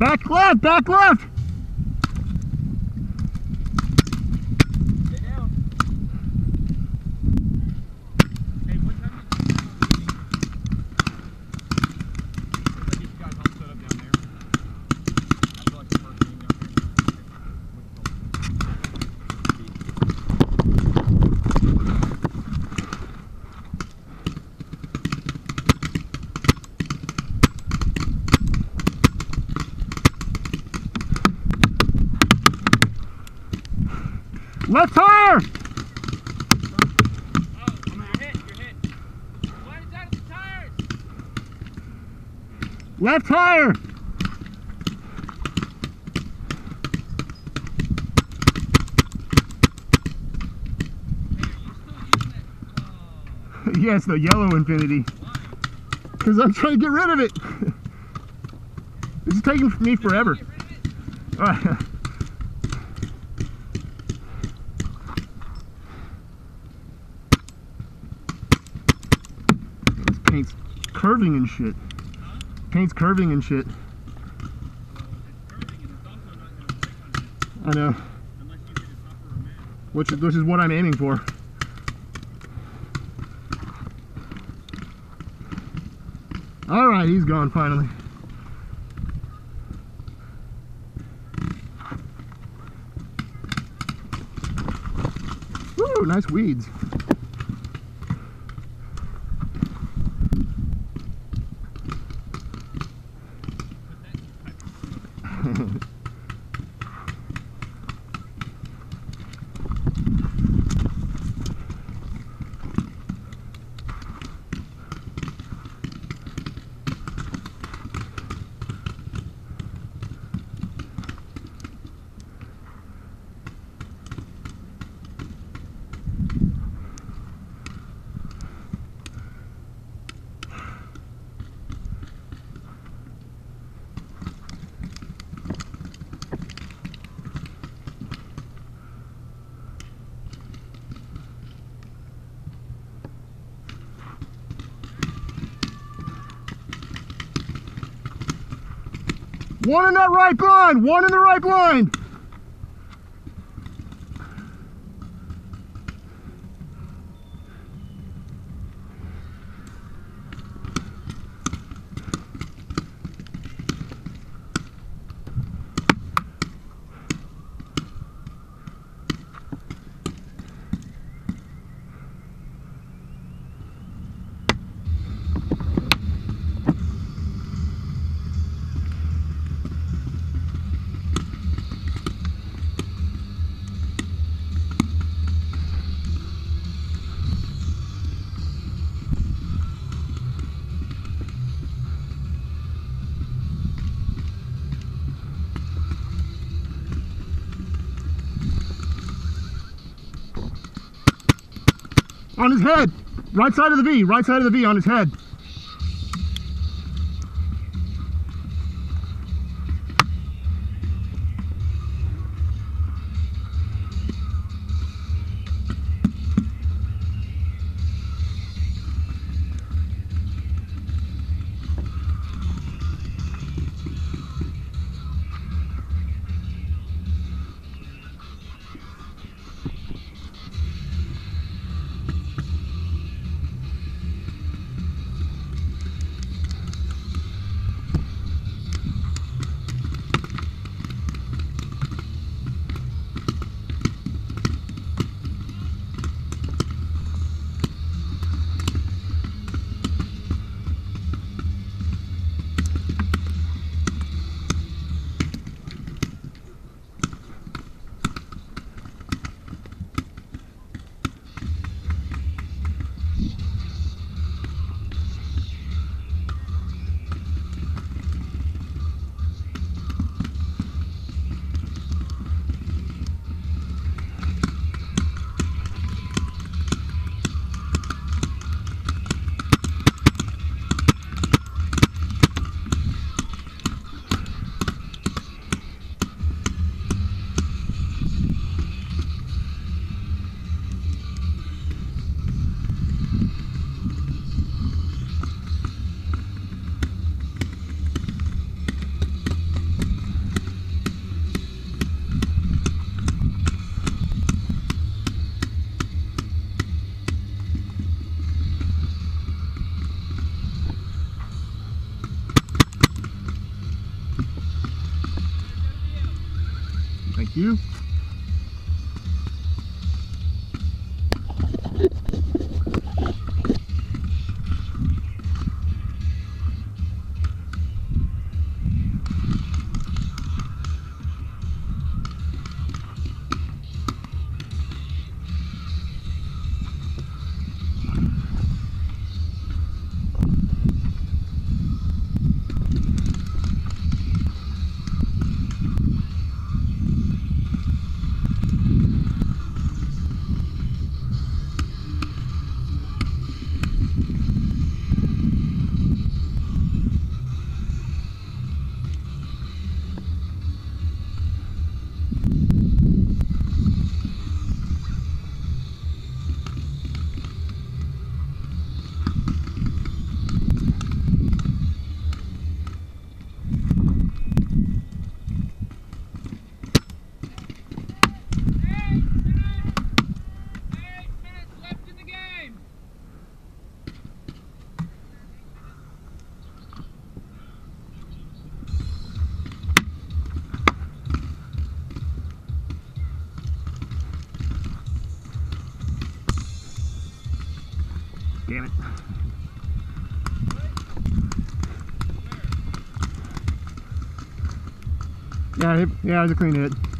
Back left, back left. Stay down. Hey, what time did you looks like you guys all set up down there. I feel like the first game down here. Left tire! Oh, you're hit. Slide it down to the tires. Left tire! Yes, the yellow Infinity. Because I'm trying to get rid of it. This is taking me forever. This paint's curving and shit. Paint's curving and shit. I know. Which is what I'm aiming for. All right, he's gone finally. Woo, nice weeds. One in that right blind! One in the right blind! On his head. Right side of the V. Right side of the V on his head. Thank you. Damn it. Yeah, I just cleaned it.